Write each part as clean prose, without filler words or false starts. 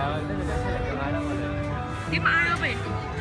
Kiếm ai không vậy?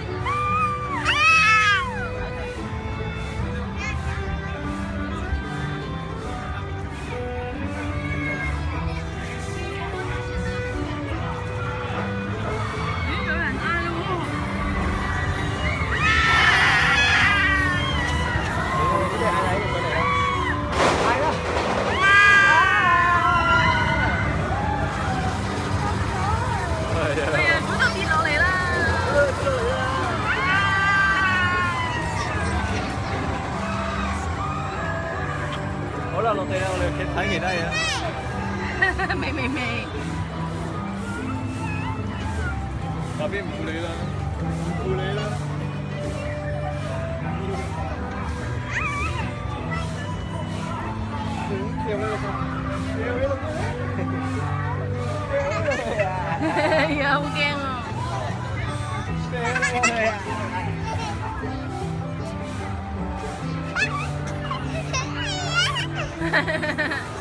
好啦，落地啦，我哋睇其他嘢啦。 未。 下邊唔理啦，唔理啦。有咩有好驚啊！哈哈哈哈。